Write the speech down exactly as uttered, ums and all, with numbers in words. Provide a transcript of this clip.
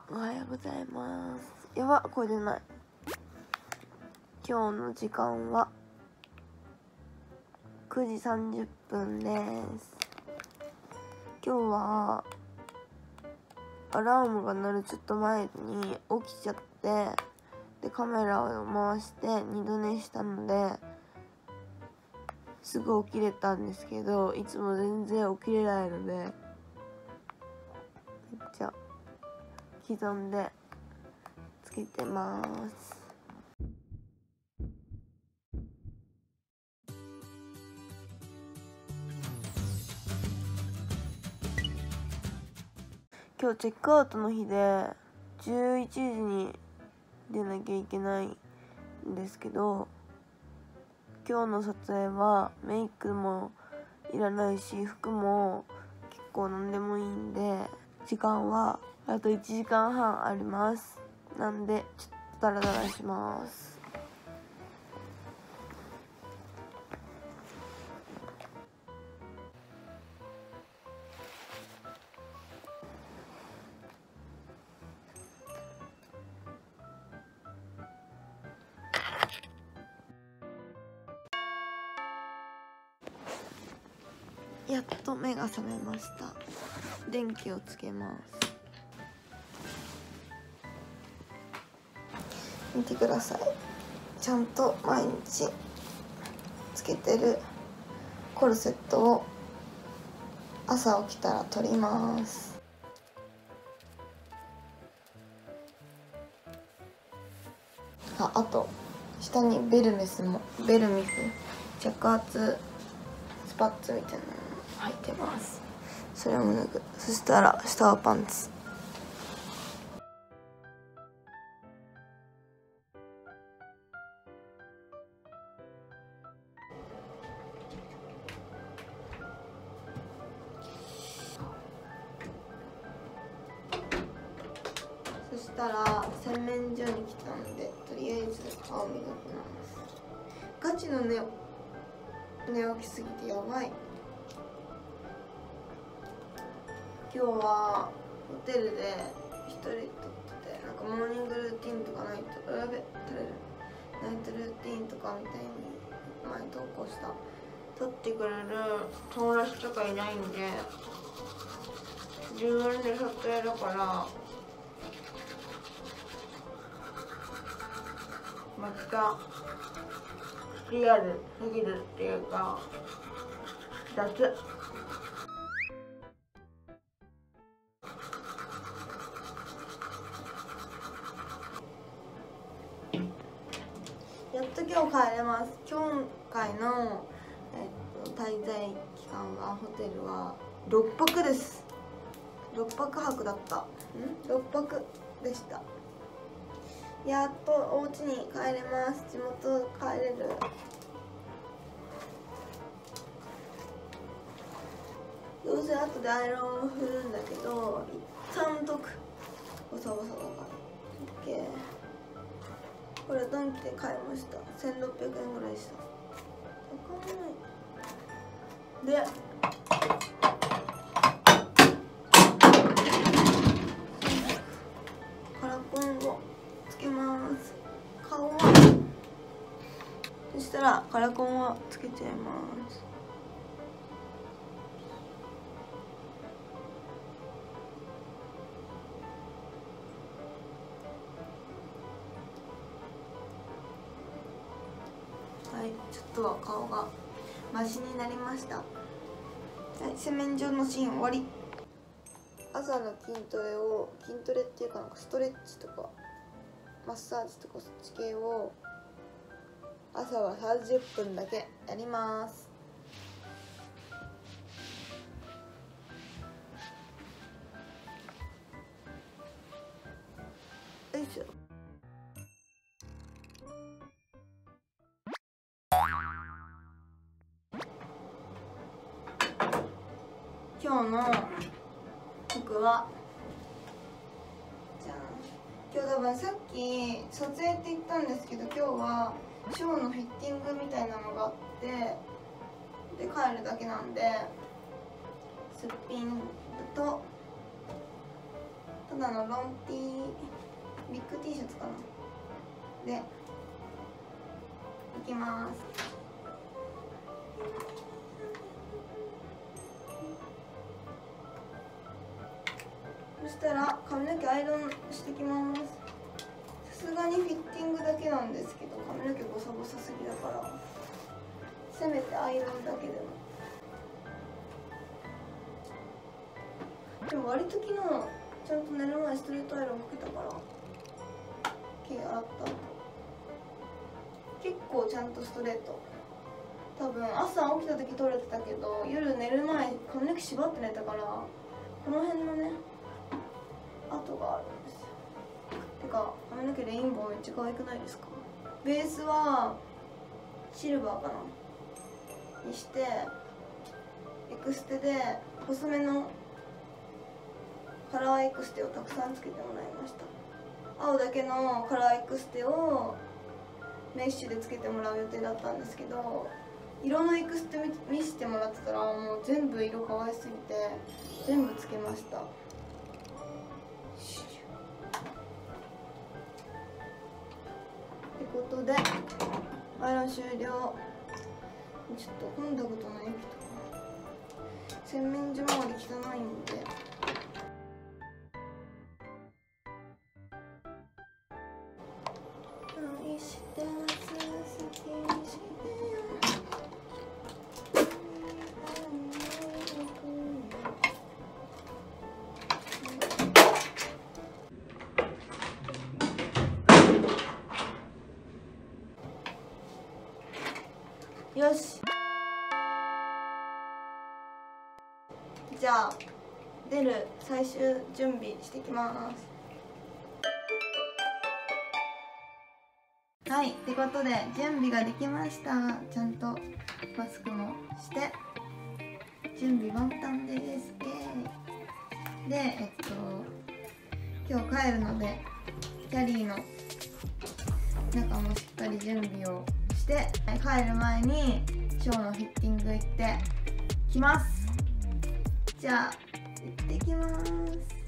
おはようございます。やば、これ出ない。今日の時間はくじさんじゅっぷんです。今日はアラームが鳴るちょっと前に起きちゃって、でカメラを回して二度寝したのですぐ起きれたんですけど、いつも全然起きれないのでめっちゃ刻んでつけてます。今日チェックアウトの日でじゅういちじに出なきゃいけないんですけど、今日の撮影はメイクもいらないし服も結構何でもいいんで、時間はあといちじかんはんあります。なんでちょっとダラダラします。やっと目が覚めました。電気をつけます。見てください。ちゃんと毎日つけてるコルセットを朝起きたら取ります。あ、あと下にベルメスもベルミス着圧スパッツみたいなの履いてます。それも脱ぐ。そしたら下はパンツ。そしたら洗面所に来たんで、とりあえず顔磨きます。ガチの寝寝起きすぎてやばい。今日はホテルで一人撮ってて、なんかモーニングルーティンとかないとやべ撮れるナイトルーティンとかみたいに前投稿した撮ってくれる友達とかいないんで、自分で撮影だからめっちゃリアルすぎるっていうか雑。やっと今日帰れます。今回の、えっと、滞在期間はホテルはろっぱくです。ろっぱくはくだった。んろっぱくでした。やっとお家に帰れます。地元帰れる。どうせ後でアイロンを振るんだけど、一旦解く。ボサボサだから。オッケー。これドンキで買いました。せんろっぴゃくえんぐらいした。高い。でカラコンをつけます。顔はそしたらカラコンをつけちゃいます。はい、ちょっとは顔がマシになりました。はい、洗面所のシーン終わり。朝の筋トレを筋トレっていうかなんかストレッチとかマッサージとかそっち系を朝はさんじゅっぷんだけやります。よいしょ。今日の服はじゃん。今日多分さっき撮影って言ったんですけど、今日はショーのフィッティングみたいなのがあってで帰るだけなんで、すっぴんとただのロン T ビッグ T シャツかなでいきます。そしたら髪の毛アイロンしてきます。さすがにフィッティングだけなんですけど髪の毛ボサボサすぎだからせめてアイロンだけでも。でも割と昨日ちゃんと寝る前にストレートアイロンかけたから毛洗った後結構ちゃんとストレート。多分朝起きた時取れてたけど夜寝る前髪の毛縛って寝たからこの辺のね跡があるんですよ。てか髪の毛レインボーめっちゃ可愛くないですか？ベースはシルバーかなにしてエクステで細めのカラーエクステをたくさんつけてもらいました。青だけのカラーエクステをメッシュでつけてもらう予定だったんですけど色のエクステ見せてもらってたらもう全部色可愛すぎて全部つけました。ってことでアイロン終了。ちょっとコンタクトの液とか洗面所周り汚いんで愛してます好きにしてよよし、じゃあ出る最終準備してきます。はい、ってことで準備ができました。ちゃんとマスクもして準備万端です。イエーイ。でえっと今日帰るのでキャリーの中もしっかり準備をして帰る前にショーのフィッティング行ってきます。じゃあ行ってきます。